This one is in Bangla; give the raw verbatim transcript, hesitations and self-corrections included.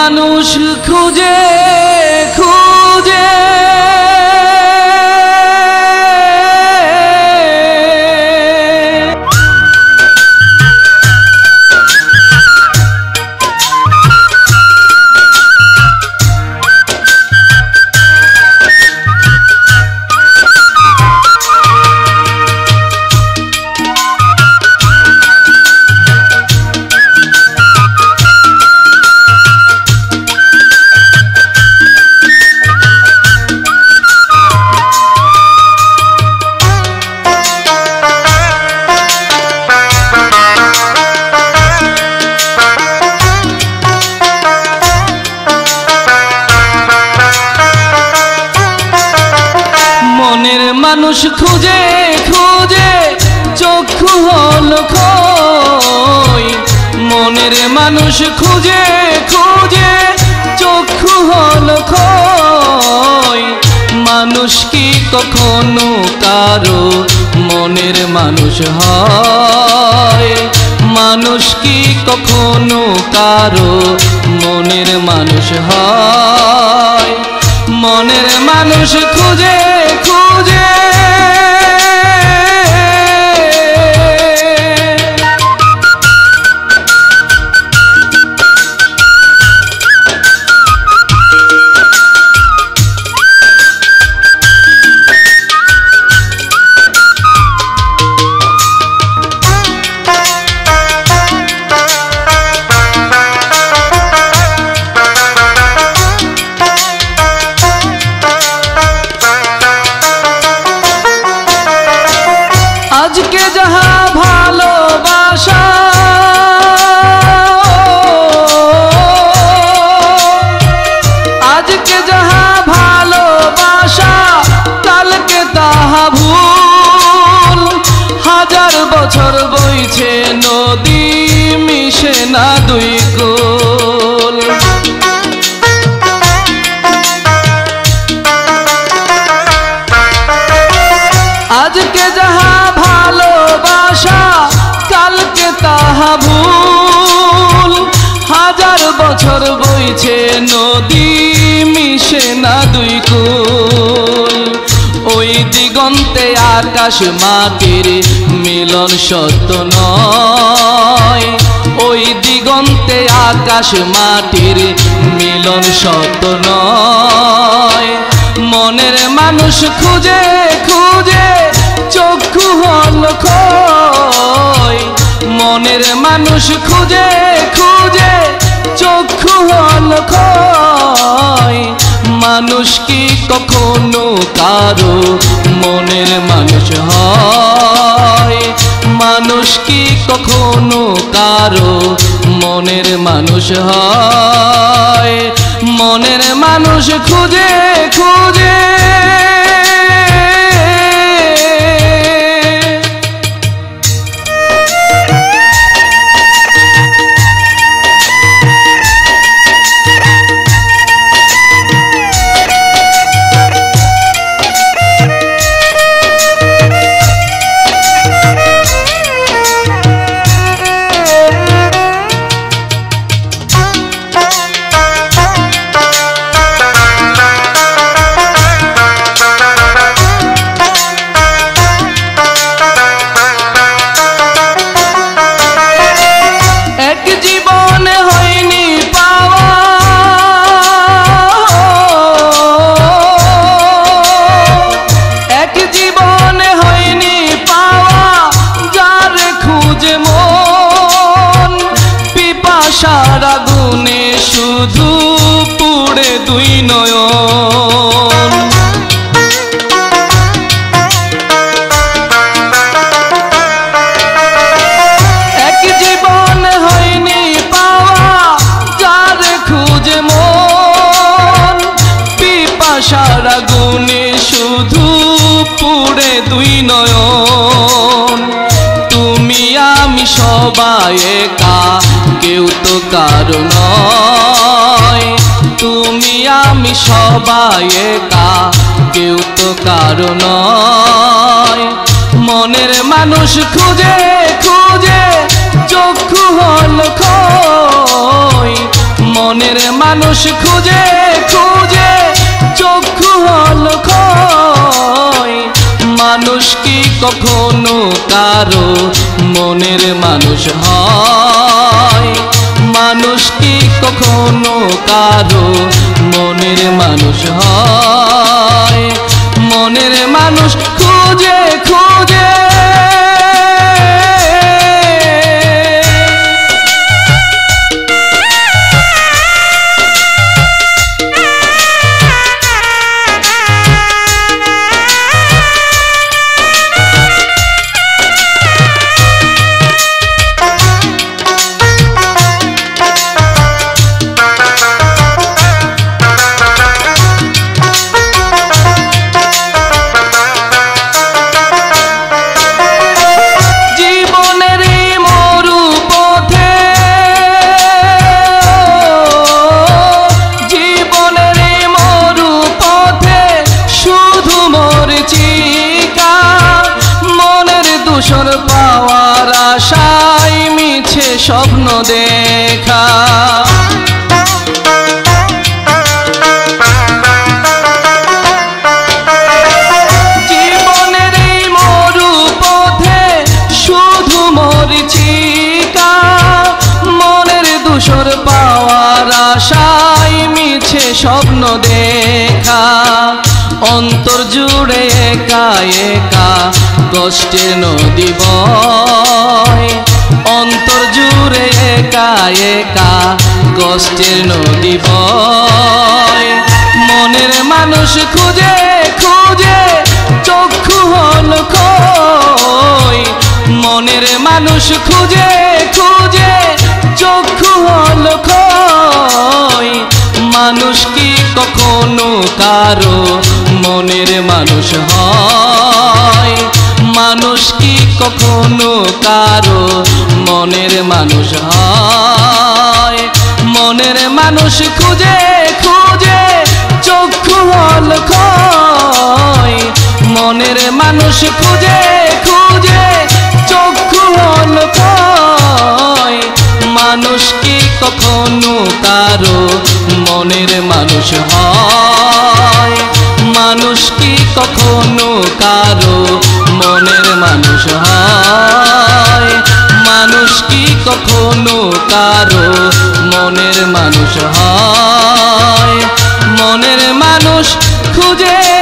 মানুষ খুঁজে খুঁজে মানুষ খুঁজে খুঁজে চক্ষু হলো খই মনের মানুষ খুঁজে খুঁজে চক্ষু হলো খই মানুষ কি কখনো কারো মনের মানুষ হয় মানুষ কি কখনো কারো মনের মানুষ হয় মনের মানুষ খুঁজে খুঁজে আজকে যাহা ভালোবাসা আজকে যাহা ভালোবাসা কালকে তাহা ভুল হাজার বছর বইছে নদী মিশে না দুই কুল আজকে যাহা ভালোবাসা কালকে তাহা ভুল হাজার বছর বইছে নদী মিশে না দুই কুল ওই দিগন্তে আকাশ মাটির মিলন সত্য নয় ওই দিগন্তে আকাশ মাটির মিলন সত্য নয় মনের মানুষ খুঁজে খুঁজে চক্ষু হলো খই মনের মানুষ খুঁজে খুঁজে চক্ষু হলো খই মানুষ কি কখনো কারো মনের মানুষ হয় মানুষ কি কখনো কারো মনের মানুষ হয় মনের মানুষ খুঁজে খুঁজে সারা গুনে শুধু পুড়ে দুই নয়ন এক জীবন হয়নি পাওয়া যার খুঁজে মন পিপাসারা গুনে শুধু পুড়ে দুই নয়ন তুমি আমি সবাই একা কেউ তো কারো নয় তুমি আমি সবাই একা কেউ তো কারো নয় মনের মানুষ খুঁজে খুঁজে চক্ষু হলো খই মনের মনের মানুষ খুঁজে খুঁজে চক্ষু হল ক্ষয়। মানুষ কি কখনো কারো মনের মানুষ হয়? মানুষ কি কখনো কারো মনের মানুষ হয়? মনের মানুষ খুঁজে খুঁজে পাওয়ার আশায় মিছে স্বপ্ন দেখা। জীবনের এই মরু পথে শুধু মরিচিকা, মনের দূষর পাওয়ার আশায় মিছে স্বপ্ন দেখা। অন্তর জুড়ে একা একা কষ্টের নদী বয়। অন্তর জুড়ে একা একা কষ্টের নদী বয়। মনের মানুষ খুঁজে খুঁজে চক্ষু হল ক্ষয়। মনের মানুষ খুঁজে খুঁজে চক্ষু হল ক্ষয়। মানুষ কি কখনো কারো মনের মানুষ হয়? মানুষ কি কখনো কারো মনের মানুষ হয়? মনের মানুষ খুঁজে খুঁজে চক্ষু হল ক্ষয়। মনের মানুষ খুঁজে খুঁজে চক্ষু হল ক্ষয়। মানুষ কি কখনো কারো মনের মানুষ হয়? মানুষ কি কখনো কারো মনের মানুষ হয়? মানুষ কি কখনো কারো মনের মানুষ হয়? মনের মানুষ খুঁজে